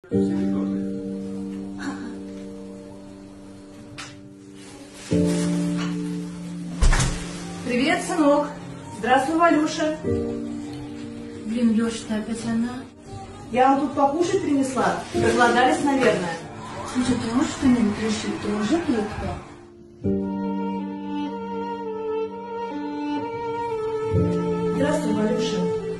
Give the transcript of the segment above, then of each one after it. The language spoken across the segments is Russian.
Привет, сынок. Здравствуй, Валюша. Блин, Лёш, ты опять она? Я вам тут покушать принесла. Проголодались, наверное. Слушай, ты можешь что-нибудь решить? Ты уже приехала? Здравствуй, Валюша.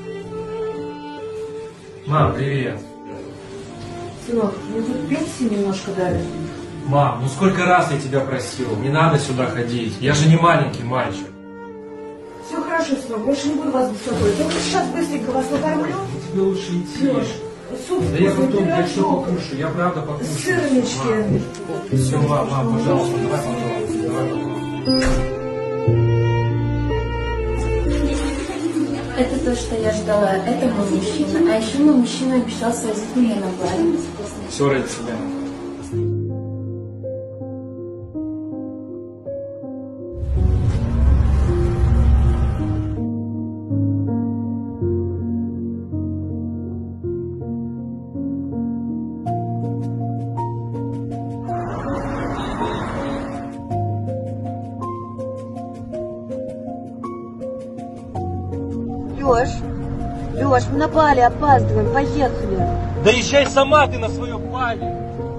Мам, привет. Сынок, мне тут пенсии немножко дали. Мам, ну сколько раз я тебя просил, не надо сюда ходить. Я же не маленький мальчик. Все хорошо, сынок, больше не буду вас беспокоить. Только сейчас быстренько вас накормлю. Тебе лучше идти. Лёш, суп Да я вкусный, потом я что пирожок, покушаю, я правда покушаю. сырнички. Все, мам, пожалуйста, давай, пожалуйста, давай, пожалуйста. Это то, что я ждала. Это мой мужчина. А еще мой мужчина обещал свозить меня на Бали. Все ради тебя. Лёш, мы на Бали опаздываем, поехали. Да езжай сама ты на своем Бали.